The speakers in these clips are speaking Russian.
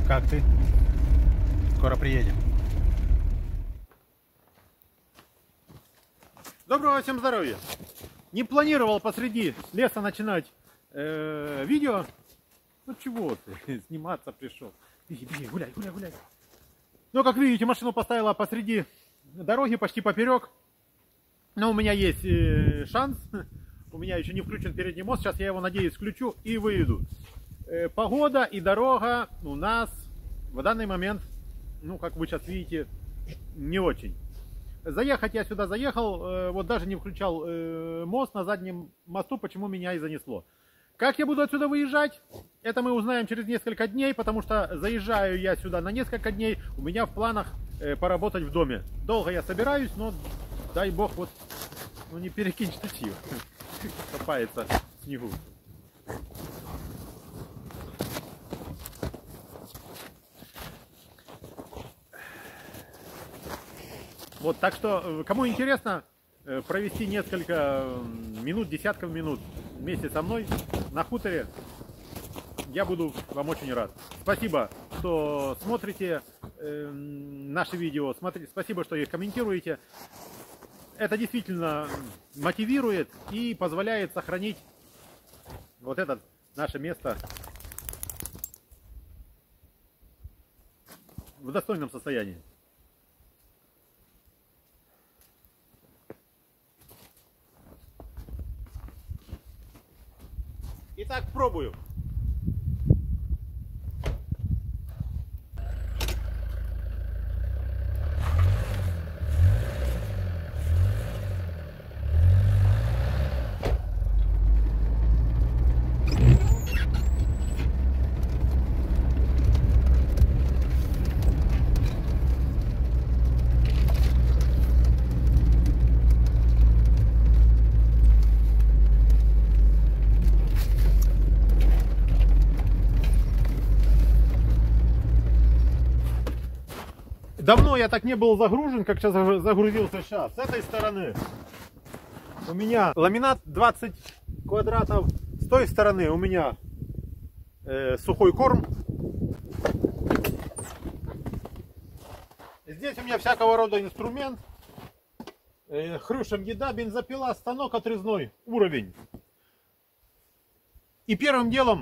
Как ты? Скоро приедем. Доброго всем здоровья! Не планировал посреди леса начинать видео. Ну чего ты, сниматься пришел. Беги, беги, гуляй, гуляй, гуляй. Ну, как видите, машину поставила посреди дороги, почти поперек. Но у меня есть шанс. У меня еще не включен передний мост. Сейчас я его, надеюсь, включу и выйду. Погода и дорога у нас в данный момент, ну, как вы сейчас видите, не очень. Заехать я сюда заехал, вот даже не включал мост на заднем мосту, почему меня и занесло. Как я буду отсюда выезжать, это мы узнаем через несколько дней, потому что заезжаю я сюда на несколько дней, у меня в планах поработать в доме. Долго я собираюсь, но дай бог вот, ну не перекинь штатив, копается в снегу. Вот, так что, кому интересно провести несколько минут, десятков минут вместе со мной на хуторе, я буду вам очень рад. Спасибо, что смотрите наши видео, спасибо, что их комментируете. Это действительно мотивирует и позволяет сохранить вот это наше место в достойном состоянии. Итак, пробую. Давно я так не был загружен, как сейчас загрузился сейчас. С этой стороны у меня ламинат 20 квадратов. С той стороны у меня сухой корм. Здесь у меня всякого рода инструмент. Хрюшем еда, бензопила, станок отрезной, уровень. И первым делом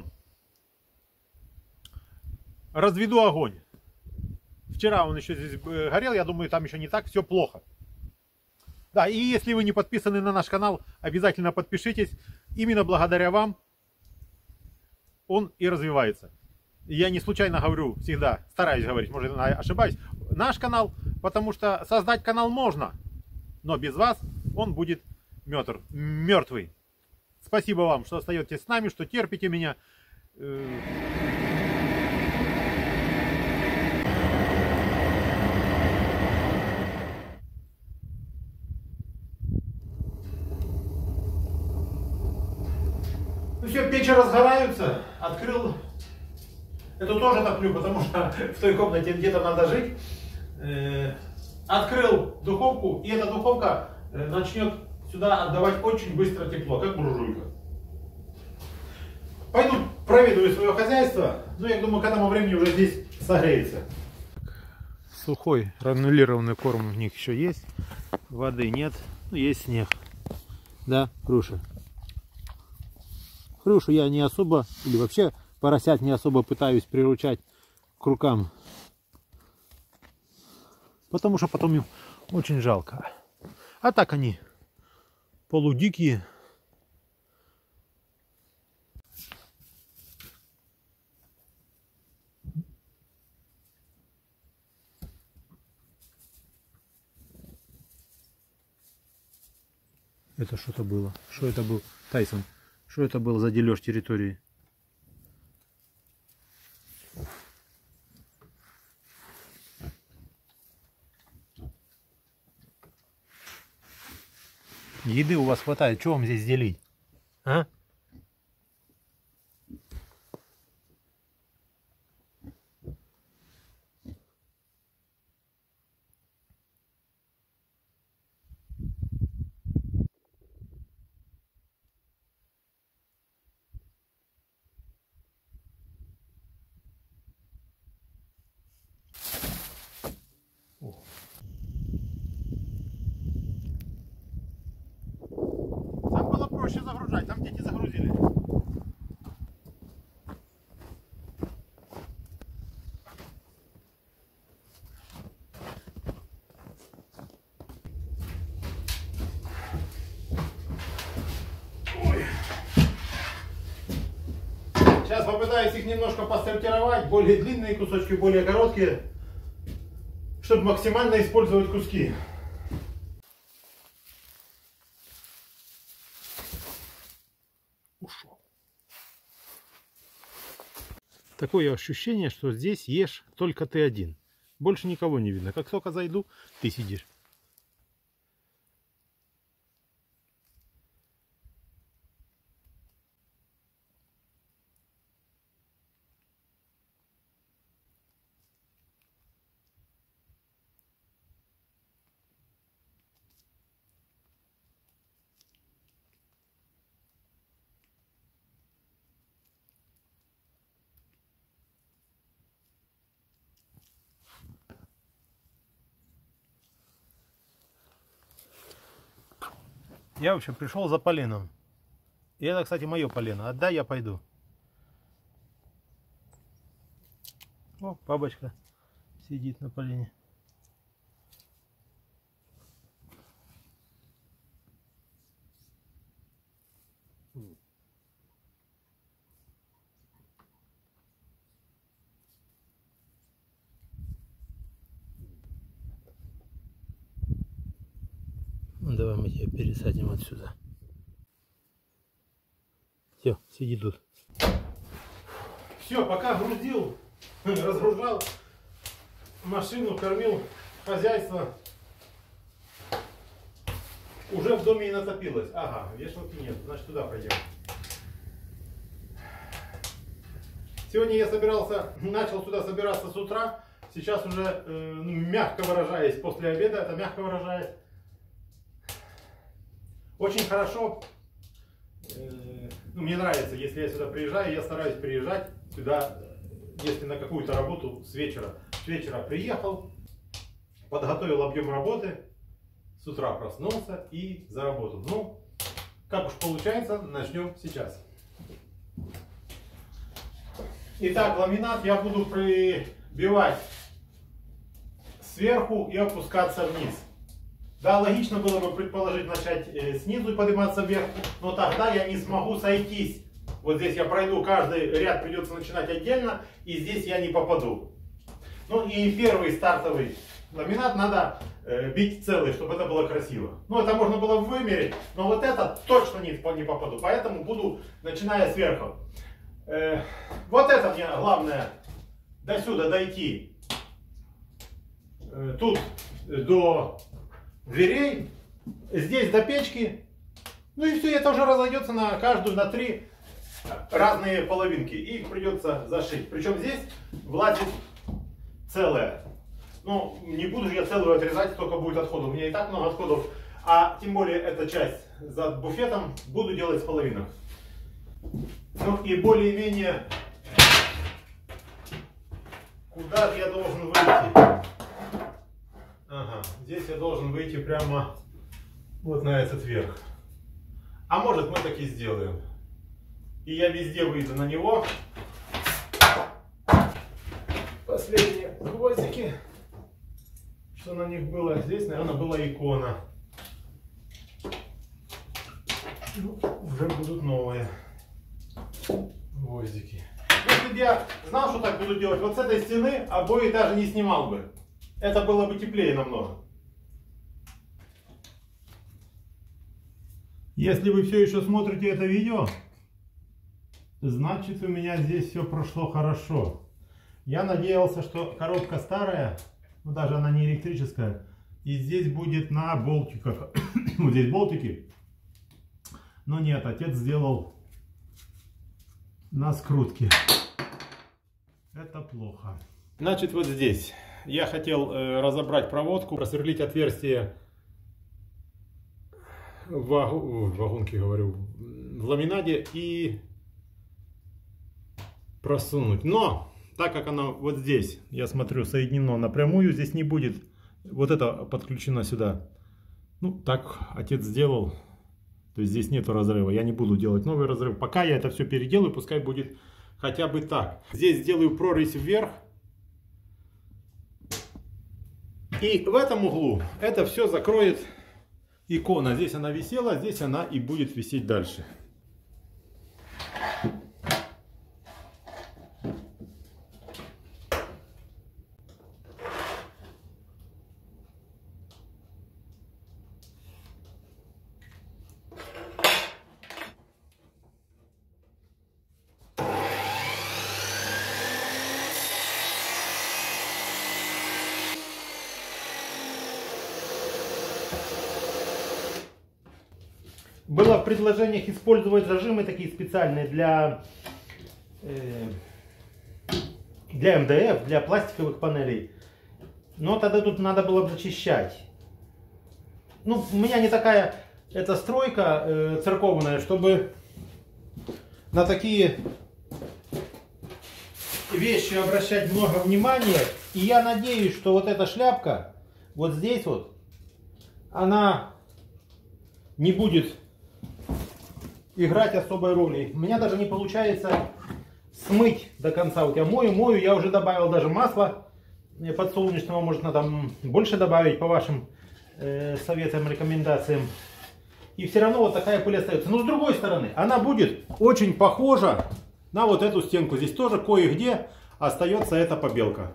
разведу огонь. Вчера он еще здесь горел, я думаю, там еще не так все плохо. Да, и если вы не подписаны на наш канал, обязательно подпишитесь. Именно благодаря вам он и развивается. Я не случайно говорю всегда, стараюсь говорить, может ошибаюсь, наш канал, потому что создать канал можно, но без вас он будет мертвый. Спасибо вам, что остаетесь с нами, что терпите меня. Все, печи разгораются, открыл, эту тоже топлю, потому что в той комнате где-то надо жить. Открыл духовку, и эта духовка начнет сюда отдавать очень быстро тепло, как буржуйка. Пойду проведу свое хозяйство, но я думаю, к этому времени уже здесь согреется. Сухой гранулированный корм у них еще есть, воды нет, но есть снег. Да, Круша? Хрюшу я не особо, или вообще поросят не особо пытаюсь приручать к рукам. Потому что потом им очень жалко. А так они полудикие. Это что-то было. Что это был? Тайсон. Что это было за дележ территории? Еды у вас хватает. Что вам здесь делить? А? проще загружать, там дети загрузили. Сейчас попытаюсь их немножко посортировать, более длинные кусочки, более короткие, чтобы максимально использовать куски. Ушел. Такое ощущение, что здесь ешь только ты один. Больше никого не видно. Как только зайду, ты сидишь. Я, в общем, пришел за поленом. И это, кстати, мое полено. Отдай, я пойду. О, бабочка сидит на полене. Ну, давай мы тебя пересадим отсюда. Все, сиди тут. Все, пока грузил, разгружал машину, кормил хозяйство, уже в доме и натопилось. Ага, вешалки нет, значит туда пойдем. Сегодня я начал сюда собираться с утра. Сейчас уже, мягко выражаясь, после обеда, это мягко выражаясь, очень хорошо. Мне нравится, если я сюда приезжаю, я стараюсь приезжать сюда, если на какую-то работу с вечера. С вечера приехал, подготовил объем работы, с утра проснулся и заработал. Ну, как уж получается, начнем сейчас. Итак, ламинат я буду прибивать сверху и опускаться вниз. Да, логично было бы предположить начать снизу и подниматься вверх, но тогда я не смогу сойтись. Вот здесь я пройду, каждый ряд придется начинать отдельно, и здесь я не попаду. Ну и первый стартовый ламинат надо бить целый, чтобы это было красиво. Ну это можно было вымерить, но вот это точно не попаду, поэтому буду, начиная сверху. Вот это мне главное, до сюда дойти. Тут до дверей, здесь до печки. Ну и все, это уже разойдется на каждую, на 3 разные половинки. И их придется зашить. Причем здесь влазит целое. Ну, не буду же я целую отрезать, столько будет отходов. У меня и так много отходов. А тем более эта часть за буфетом буду делать с половинок. Ну и более-менее, куда я должен выйти? Ага, здесь я должен выйти прямо вот на этот верх. А может, мы так и сделаем. И я везде выйду на него. Последние гвоздики, что на них было. Здесь, наверное, была икона. Ну, уже будут новые гвоздики. Если бы я знал, что так буду делать, вот с этой стены обои даже не снимал бы. Это было бы теплее намного. Если вы все еще смотрите это видео, значит у меня здесь все прошло хорошо. Я надеялся, что коробка старая, ну даже она не электрическая, и здесь будет на болтиках. Вот здесь болтики. Но нет, отец сделал на скрутке. Это плохо. Значит, вот здесь я хотел разобрать проводку, просверлить отверстие в вагонке, говорю, в ламинаде и просунуть. Но так как она вот здесь, я смотрю, соединено напрямую, здесь не будет вот это подключено сюда. Ну, так отец сделал. То есть здесь нету разрыва. Я не буду делать новый разрыв. Пока я это все переделаю, пускай будет хотя бы так. Здесь сделаю прорезь вверх. И в этом углу это все закроет икона. Здесь она висела, здесь она и будет висеть дальше. Было в предложениях использовать зажимы такие специальные для МДФ, для пластиковых панелей. Но тогда тут надо было бы зачищать. Ну, у меня не такая эта стройка церковная, чтобы на такие вещи обращать много внимания. И я надеюсь, что вот эта шляпка, вот здесь вот, она не будет играть особой роли. У меня даже не получается смыть до конца. Вот я мою, я уже добавил даже масла подсолнечного, можно там больше добавить по вашим советам, рекомендациям. И все равно вот такая пыль остается. Но с другой стороны, она будет очень похожа на вот эту стенку. Здесь тоже кое-где остается эта побелка.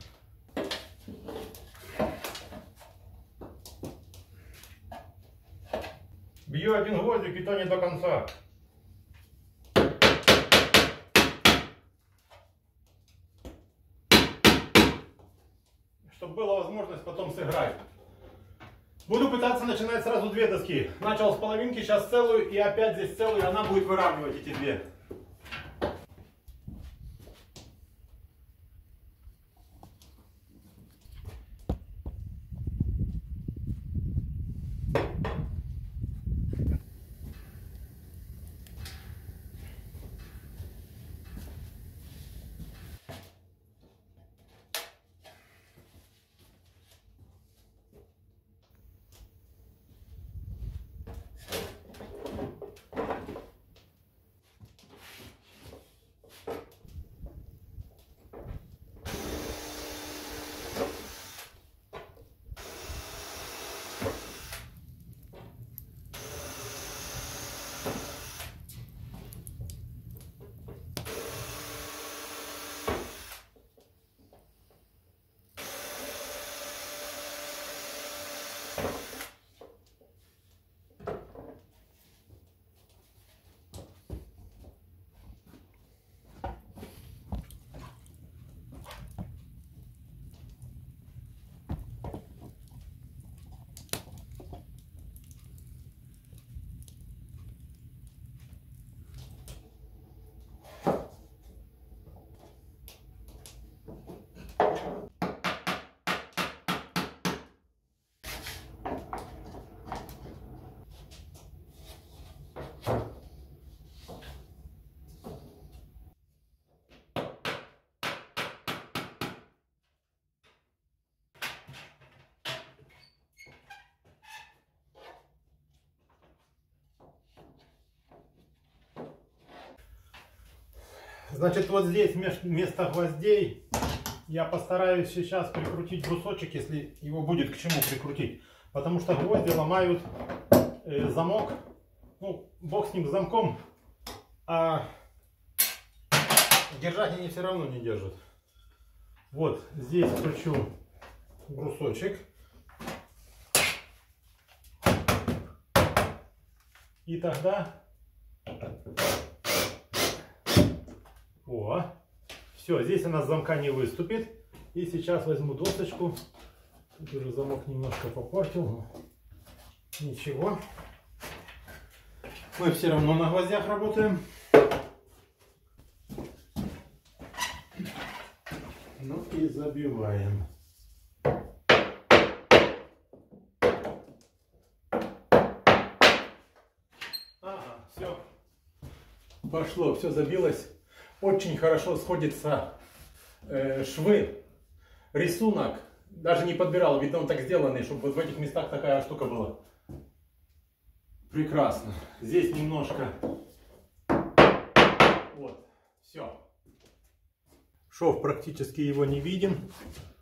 Бью один гвоздик, и то не до конца. Чтобы была возможность потом сыграть. Буду пытаться начинать сразу две доски. Начал с половинки, сейчас целую, и опять здесь целую, и она будет выравнивать эти две. Значит, вот здесь вместо гвоздей я постараюсь сейчас прикрутить брусочек, если его будет к чему прикрутить. Потому что гвозди ломают замок. Ну, бог с ним, с замком. А держать они все равно не держат. Вот здесь кручу брусочек. И тогда... О, все, здесь она с замка не выступит. И сейчас возьму досочку. Тут уже замок немножко попортил. Ничего. Мы все равно на гвоздях работаем. Ну и забиваем. Ага, все. Пошло, все забилось. Очень хорошо сходятся швы, рисунок. Даже не подбирал, видно он так сделанный, чтобы вот в этих местах такая штука была. Прекрасно. Здесь немножко. Вот. Все. Шов практически его не виден.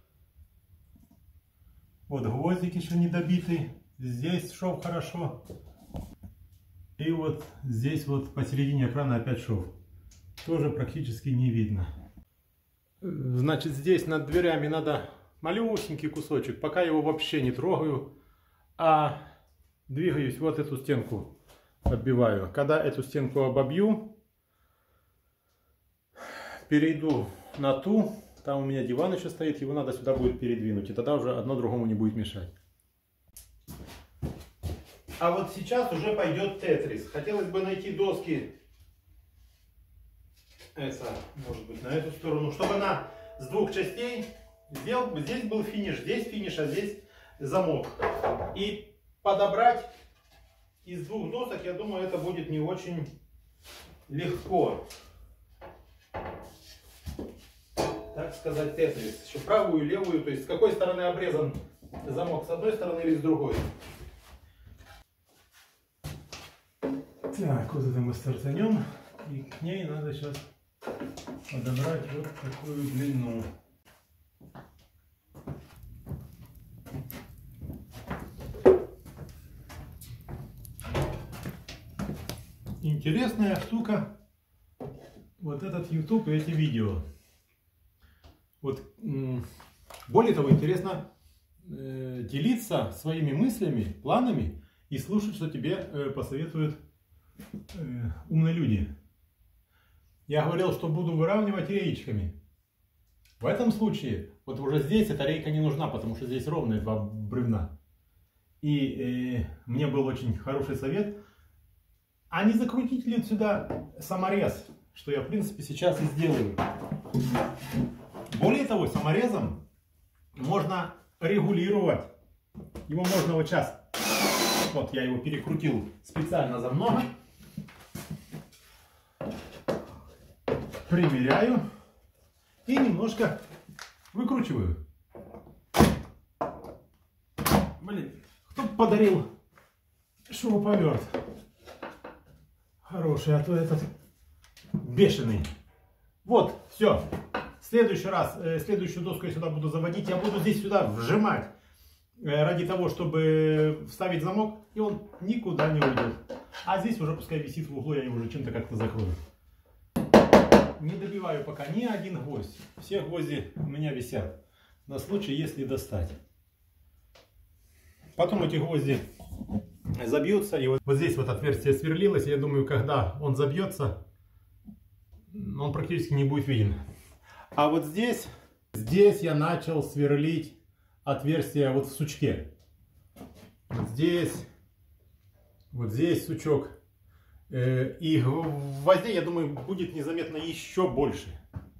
Вот гвоздик еще не добитый. Здесь шов хорошо. И вот здесь вот посередине экрана опять шов. Тоже практически не видно. Значит, здесь над дверями надо малюсенький кусочек. Пока его вообще не трогаю, а двигаюсь, вот эту стенку оббиваю. Когда эту стенку обобью, перейду на ту. Там у меня диван еще стоит, его надо сюда будет передвинуть. И тогда уже одно другому не будет мешать. А вот сейчас уже пойдет тетрис. Хотелось бы найти доски. Это, может быть, на эту сторону. Чтобы она с двух частей сделал. Здесь был финиш, а здесь замок. И подобрать из двух досок, я думаю, это будет не очень легко. Так сказать, тетрис. Еще правую и левую. То есть с какой стороны обрезан замок, с одной стороны или с другой. Так, вот это мы стартанем. И к ней надо сейчас подобрать вот такую длину. Интересная штука. Вот этот YouTube и эти видео. Вот, более того, интересно делиться своими мыслями, планами и слушать, что тебе посоветуют умные люди. Я говорил, что буду выравнивать реечками. В этом случае, вот уже здесь эта рейка не нужна, потому что здесь ровные два бревна. И мне был очень хороший совет. А не закрутить ли сюда саморез, что я в принципе сейчас и сделаю. Более того, саморезом можно регулировать. Его можно вот сейчас, вот я его перекрутил специально за много. Примеряю и немножко выкручиваю. Блин, кто подарил шуруповерт? Хороший, а то этот бешеный. Вот, все. В следующий раз, следующую доску я сюда буду заводить. Я буду здесь сюда вжимать ради того, чтобы вставить замок, и он никуда не уйдет. А здесь уже пускай висит в углу, я его уже чем-то как-то закрою. Не добиваю пока ни один гвоздь. Все гвозди у меня висят на случай, если достать. Потом эти гвозди забьются. И вот здесь вот отверстие сверлилось. Я думаю, когда он забьется, он практически не будет виден. А вот здесь я начал сверлить отверстие вот в сучке. Вот здесь сучок. И в возне, я думаю, будет незаметно еще больше.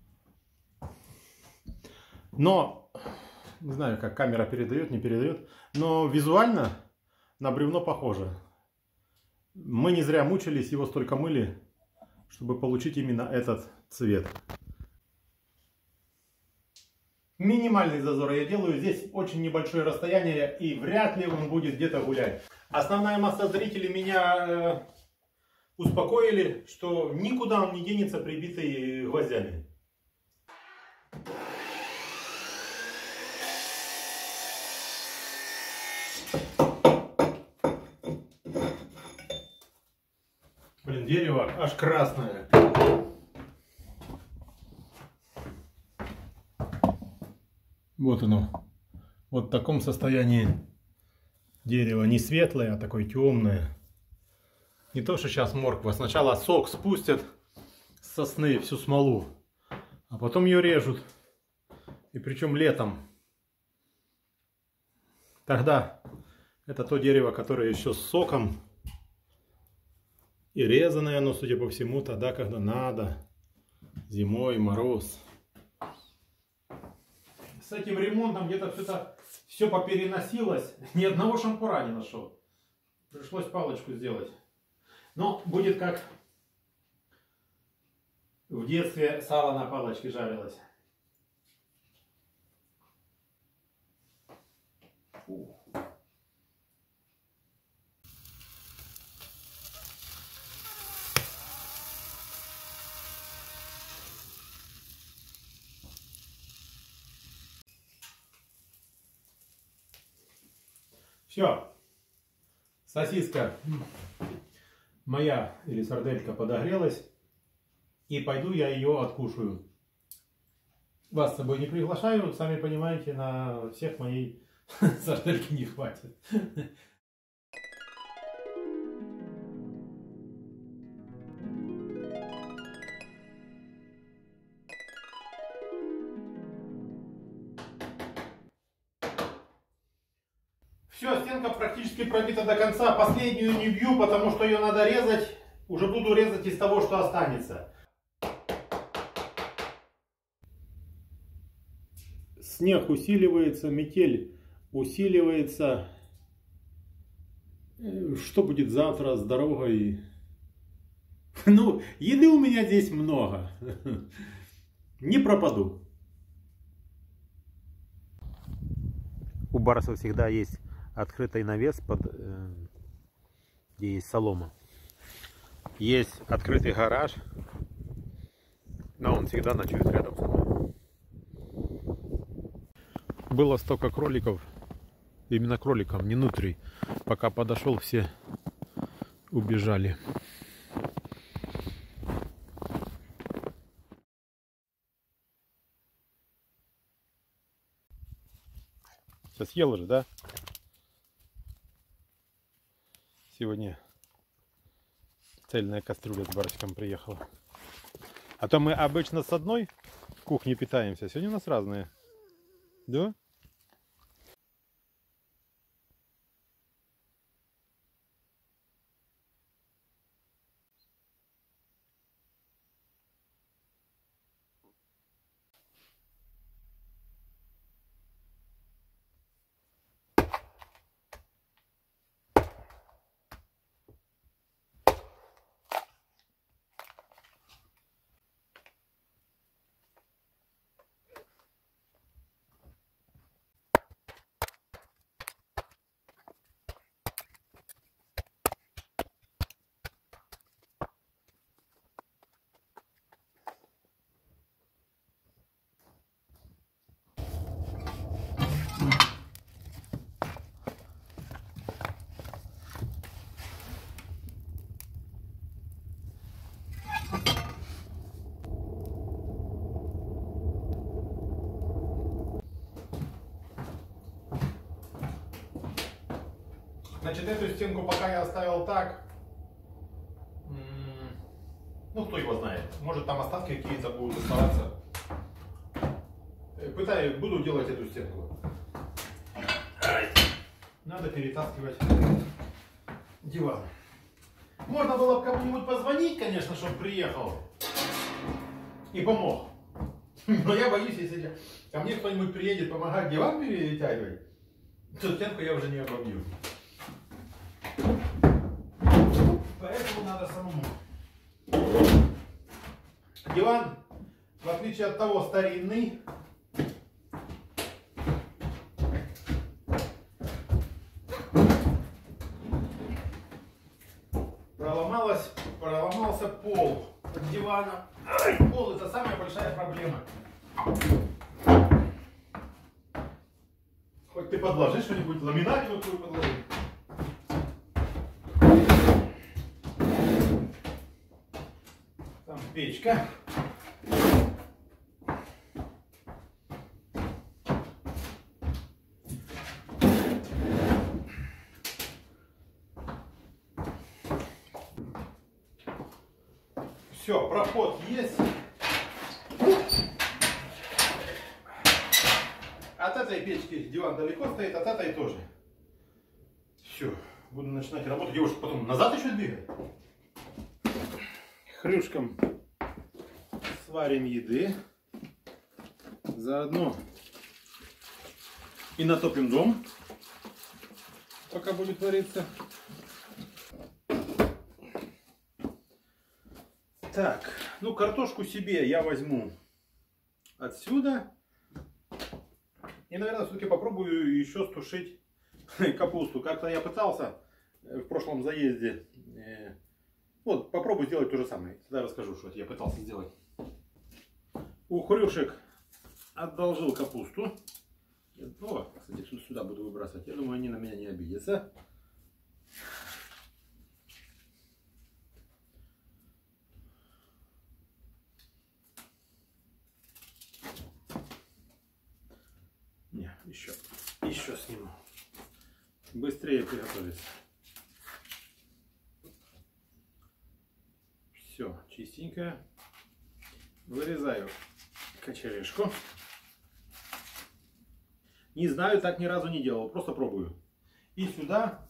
Но, не знаю, как камера передает, не передает, но визуально на бревно похоже. Мы не зря мучились, его столько мыли, чтобы получить именно этот цвет. Минимальный зазор я делаю. Здесь очень небольшое расстояние, и вряд ли он будет где-то гулять. Основная масса зрителей меня успокоили, что никуда он не денется, прибитый гвоздями. Блин, дерево аж красное. Вот оно. Вот в таком состоянии дерево. Не светлое, а такое темное. Не то, что сейчас морква. Сначала сок спустят с сосны, всю смолу. А потом ее режут. И причем летом. Тогда это то дерево, которое еще с соком. И резаное оно, судя по всему, тогда, когда надо. Зимой, мороз. С этим ремонтом где-то все попереносилось. Ни одного шампура не нашел. Пришлось палочку сделать. Но будет как в детстве сало на палочке жарилось. Все. Сосиска моя или сарделька подогрелась. И пойду я ее откушаю. Вас с собой не приглашаю. Сами понимаете, на всех моей сардельки не хватит. Все, стенка практически пробита до конца. Последнюю не бью, потому что ее надо резать. Уже буду резать из того, что останется. Снег усиливается, метель усиливается. Что будет завтра с дорогой? Ну, еды у меня здесь много. Не пропаду. У барса всегда есть открытый навес, где есть солома. Есть открытый гараж, но он всегда ночует рядом со мной. Было столько кроликов, именно кроликом, не внутри. Пока подошел, все убежали. Сейчас ел уже, да? Сегодня цельная кастрюля с барочком приехала. А то мы обычно с одной кухни питаемся. Сегодня у нас разные. Да? Значит, эту стенку пока я оставил так. Ну, кто его знает. Может, там остатки какие-то будут оставаться. Буду делать эту стенку. Надо перетаскивать диван. Можно было бы кому-нибудь позвонить, конечно, чтобы приехал и помог. Но я боюсь, если ко мне кто-нибудь приедет помогать диван перетягивать, то стенку я уже не обобью. Поэтому надо самому. Диван, в отличие от того, старинный. Проломался пол под диваном. Ай, пол — это самая большая проблема. Хоть ты подложи что-нибудь, ламинатину какую подложи. Там печка. Все, проход есть. От этой печки диван далеко стоит, от этой тоже. Все, буду начинать работать. Девушка потом назад еще двигать. Хрюшкам сварим еды. Заодно и натопим дом, пока будет вариться. Так, ну картошку себе я возьму отсюда. И, наверное, все-таки попробую еще стушить капусту. Как-то я пытался в прошлом заезде. Вот, попробую сделать то же самое. Тогда расскажу, что я пытался сделать. У хрюшек одолжил капусту. О, кстати, сюда буду выбрасывать. Я думаю, они на меня не обидятся. Не, еще сниму. Быстрее приготовиться. Все, чистенькое. Вырезаю кочерышку. Не знаю, так ни разу не делал, просто пробую. И сюда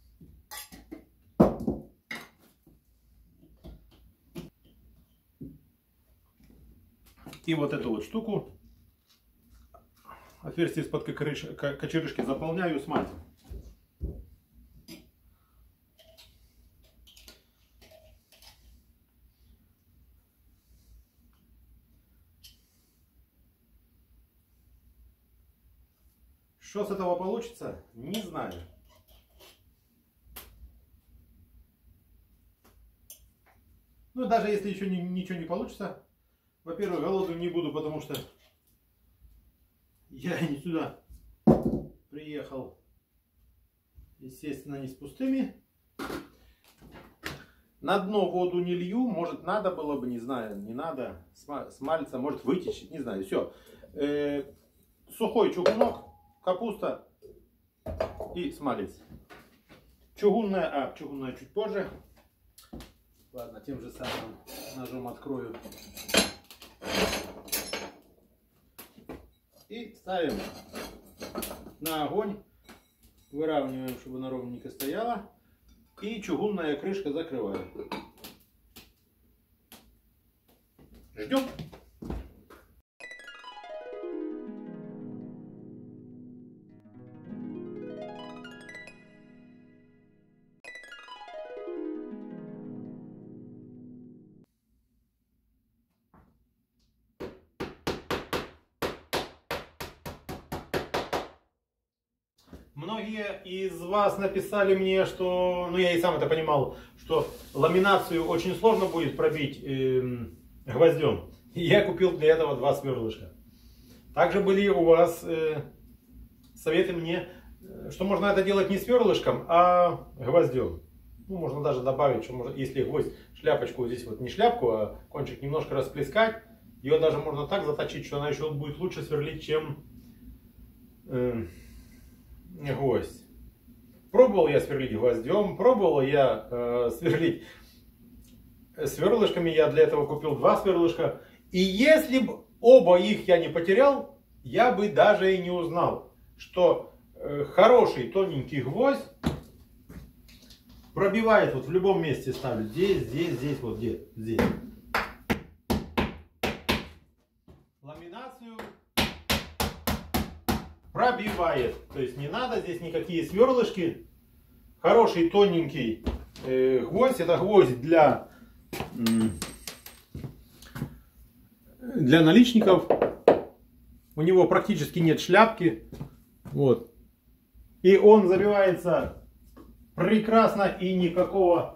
и вот эту вот штуку, отверстие из-под кочерышки, заполняю смальцем. Что с этого получится, не знаю. Ну, даже если еще ничего не получится, во-первых, голодным не буду, потому что я не сюда приехал, естественно, не с пустыми. На дно воду не лью, может, надо было бы, не знаю, не надо, смальца, может, вытечь, не знаю, все. Сухой чугунок, капуста и смалец. Чугунная чуть позже. Ладно, тем же самым ножом открою. И ставим на огонь. Выравниваем, чтобы она ровненько стояла. И чугунная крышка закрываю. Ждем. Многие из вас написали мне, что, ну я и сам это понимал, что ламинацию очень сложно будет пробить гвоздем. И я купил для этого 2 сверлышка. Также были у вас советы мне, что можно это делать не сверлышком, а гвоздем. Ну, можно даже добавить, что можно, если гвоздь, шляпочку здесь вот не шляпку, а кончик немножко расплескать, ее даже можно так заточить, что она еще будет лучше сверлить, чем гвоздь. Пробовал я сверлить гвоздем, пробовал я сверлить сверлышками. Я для этого купил 2 сверлышка. И если бы оба их я не потерял, я бы даже и не узнал, что хороший тоненький гвоздь пробивает вот в любом месте, ставлю здесь, вот здесь. Ламинацию пробивает. То есть не надо здесь никакие сверлышки. Хороший тоненький гвоздь. Это гвоздь для наличников. У него практически нет шляпки. Вот. И он забивается прекрасно, и никакого...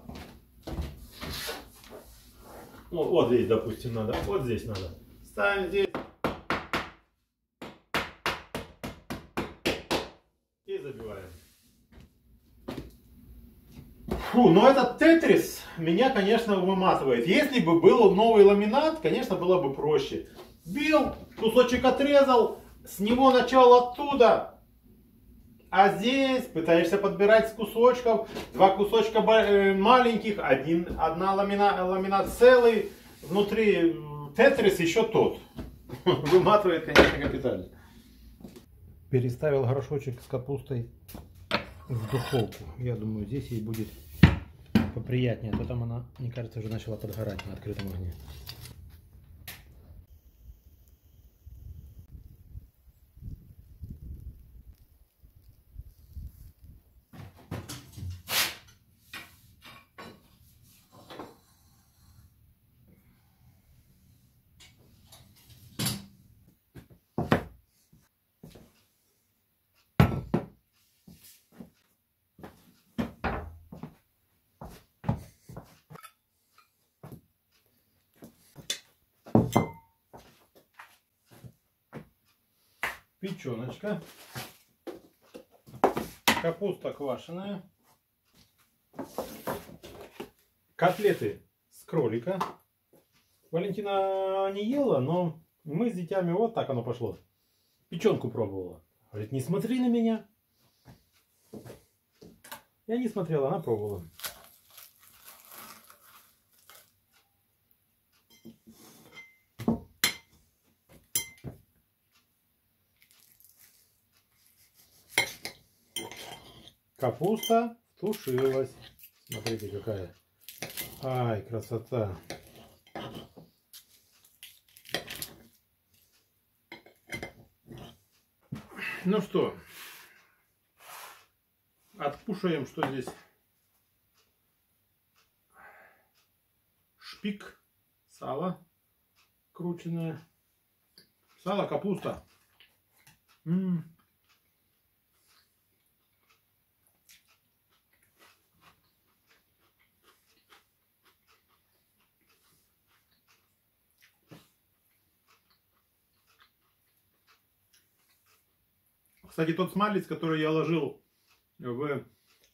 Вот здесь, допустим, надо. Вот здесь надо. Ставим здесь. И забиваем. Фу, но этот тетрис меня, конечно, выматывает. Если бы был новый ламинат, конечно, было бы проще. Бил, кусочек отрезал, с него начал оттуда. А здесь пытаешься подбирать с кусочков. 2 кусочка маленьких, одна ламинат целый. Внутри тетрис еще тот. Выматывает, конечно, капитально. Переставил горшочек с капустой в духовку. Я думаю, здесь ей будет поприятнее. А то там она, мне кажется, уже начала подгорать на открытом огне. печеночка, капуста квашеная, котлеты с кролика. Валентина не ела, но мы с детьми вот так оно пошло. Печенку пробовала. Говорит, не смотри на меня. Я не смотрела, она пробовала. Капуста тушилась. Смотрите, какая. Ай, красота. Ну что, откушаем, что здесь. Шпик, сало крученное. Сало, капуста. Кстати, тот смалец, который я ложил в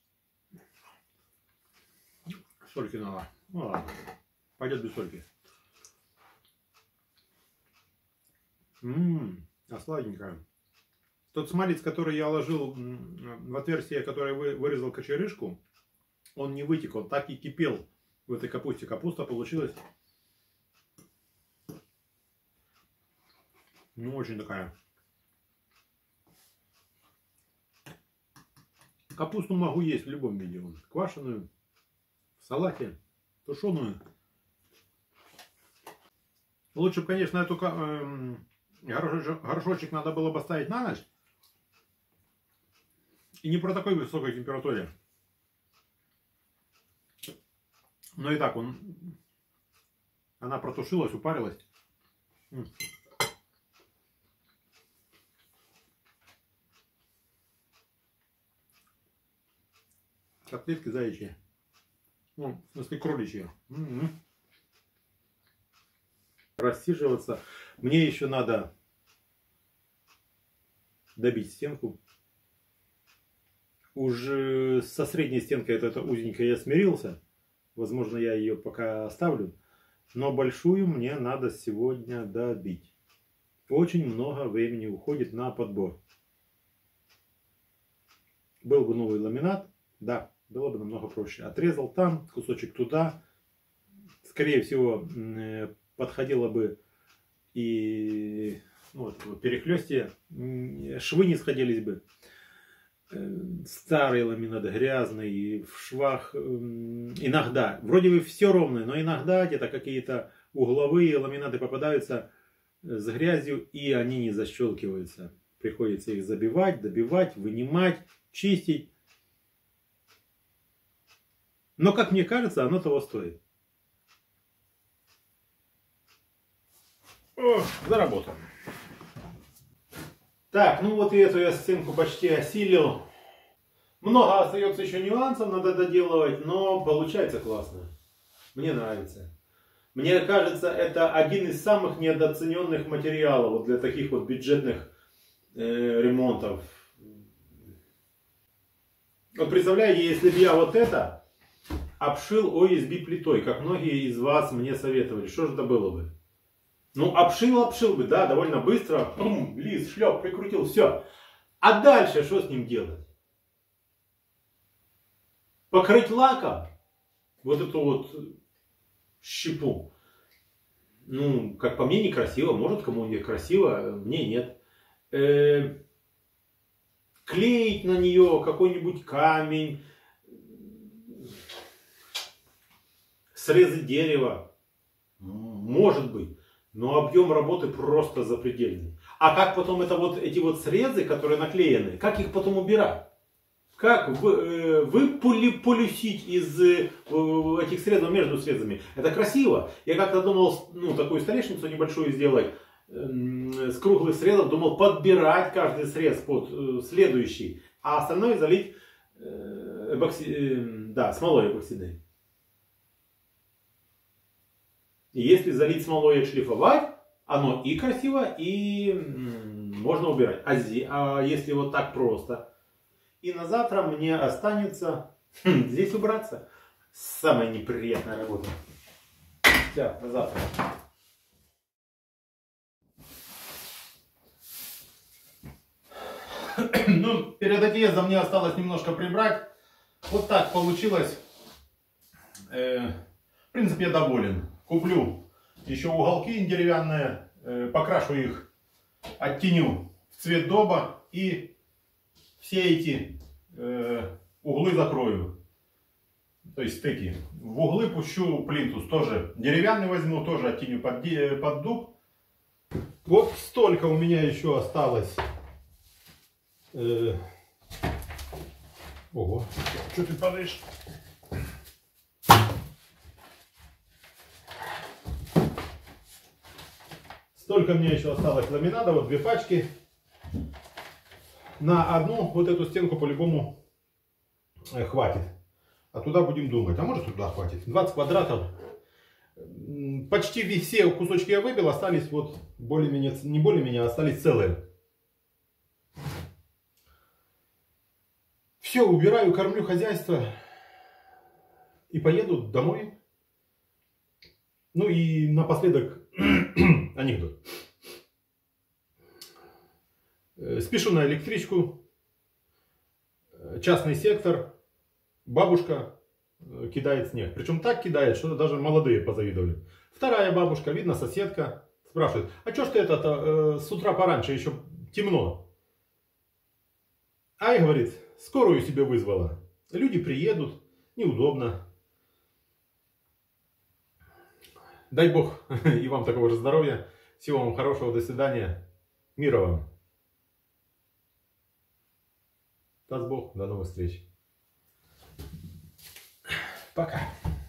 сольки надо. Ну ладно, пойдет без сольки. А сладенькая. Тот смалец, который я ложил в отверстие, которое вырезал кочерышку, он не вытек, он так и кипел в этой капусте. Капуста получилась, ну, очень такая. Капусту могу есть в любом виде. Квашеную, в салате, тушеную. Лучше бы, конечно, эту горшочек надо было бы ставить на ночь. И не при такой высокой температуре. Но и так она протушилась, упарилась. Котлетки заячьи. Ну, в смысле кроличьи. Рассиживаться. Мне еще надо добить стенку. Уже со средней стенкой это узенькая я смирился. Возможно, я ее пока оставлю. Но большую мне надо сегодня добить. Очень много времени уходит на подбор. Был бы новый ламинат, да, было бы намного проще. Отрезал там, кусочек туда. Скорее всего, подходило бы и перехлестие. Швы не сходились бы. Старый ламинат, грязный, и в швах иногда. Вроде бы все ровно, но иногда где-то какие-то угловые ламинаты попадаются с грязью, и они не защелкиваются. Приходится их забивать, добивать, вынимать, чистить. Но, как мне кажется, оно того стоит. О, заработал. Так, ну вот и эту я стенку почти осилил. Много остается еще нюансов, надо доделывать, но получается классно. Мне нравится. Мне кажется, это один из самых недооцененных материалов вот для таких вот бюджетных ремонтов. Вот представляете, если бы я вот это обшил OSB плитой, как многие из вас мне советовали, что же это было бы? Ну, обшил бы, да, довольно быстро. Лист, шлеп, прикрутил, все. А дальше что с ним делать? Покрыть лаком вот эту вот щепу. Ну, как по мне, некрасиво. Может, кому-нибудь красиво, мне нет. Клеить на нее какой-нибудь камень, срезы дерева. Может быть. Но объем работы просто запредельный. А как потом эти вот срезы, которые наклеены, как их потом убирать? Как полюсить из этих срезов между срезами? Это красиво. Я как-то думал, ну, такую столешницу небольшую сделать с круглых срезов. Думал подбирать каждый срез под следующий. А остальное залить смолой эпоксидной. И если залить смолой и отшлифовать, оно и красиво, и можно убирать. А если вот так просто? И на завтра мне останется здесь убраться. Самая неприятная работа. Все, на завтра. Ну, перед отъездом мне осталось немножко прибрать. Вот так получилось. В принципе, я доволен. Куплю еще уголки деревянные, покрашу их, оттеню в цвет дуба и все эти углы закрою. То есть стыки. В углы пущу плинтус тоже деревянный возьму, тоже оттеню под дуб. Вот столько у меня еще осталось. Ого, что ты падаешь? Столько мне еще осталось ламината, вот 2 пачки. На одну вот эту стенку по-любому хватит. А туда будем думать. А может туда хватит. 20 квадратов. Почти все кусочки я выбил, остались вот более-менее, не более-менее, остались целые. Все, убираю, кормлю хозяйство и поеду домой. Ну и напоследок анекдот. Спешу на электричку, частный сектор, бабушка кидает снег. Причем так кидает, что даже молодые позавидовали. Вторая бабушка, видно, соседка, спрашивает: а что ж ты это с утра пораньше, еще темно? Ай, говорит, скорую себе вызвала. Люди приедут, неудобно. Дай Бог и вам такого же здоровья. Всего вам хорошего, до свидания. Мира вам. Даст Бог, до новых встреч. Пока.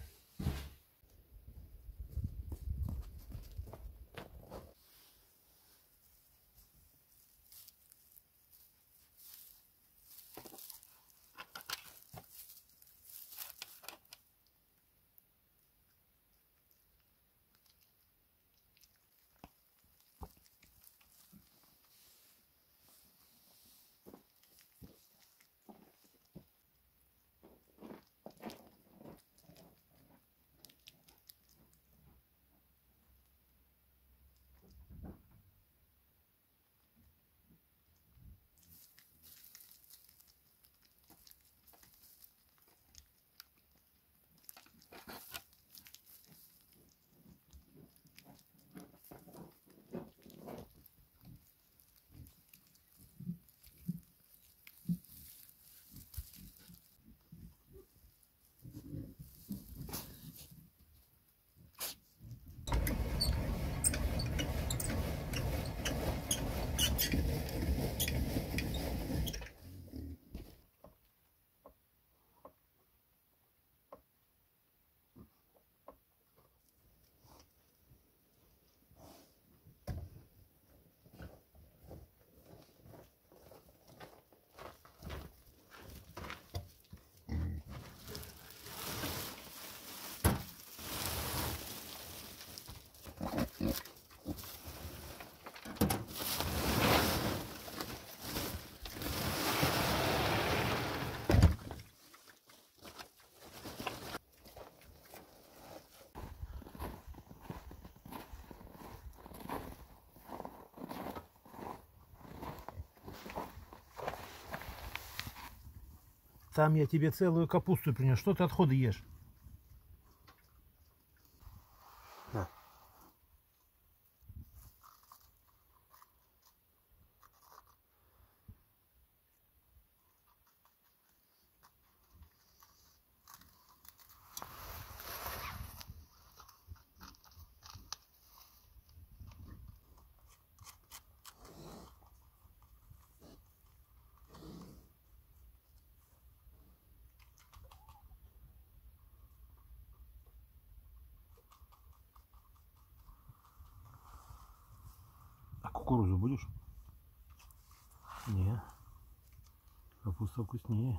Там я тебе целую капусту принес. Что ты отходы ешь? На. А кукурузу будешь? Не. Капуста вкуснее.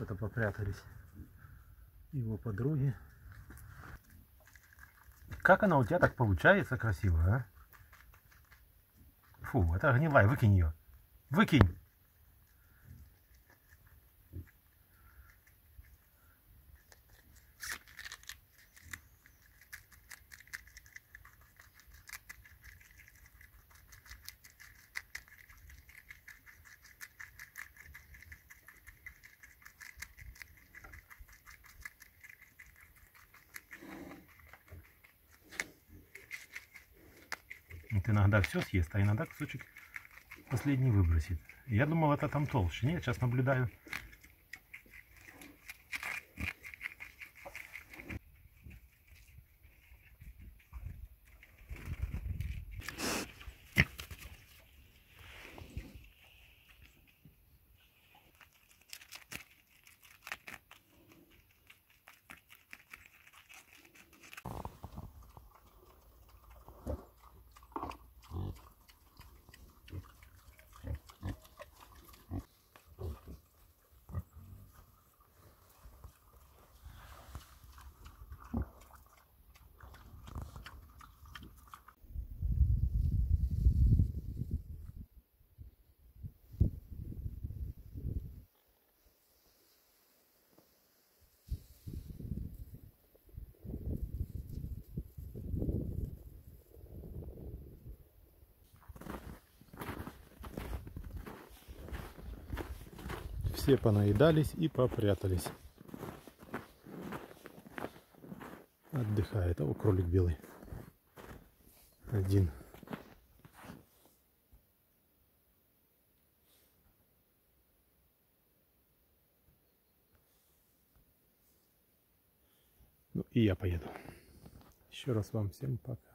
Что-то попрятались его подруги. Как она у тебя так получается красиво, а? Фу, это гнилая, выкинь ее. Выкинь! Вот иногда все съест, а иногда кусочек последний выбросит. Я думал, это там толще. Нет, сейчас наблюдаю. Все понаедались и попрятались. Отдыхает. О, кролик белый. Один. Ну и я поеду. Еще раз вам всем пока.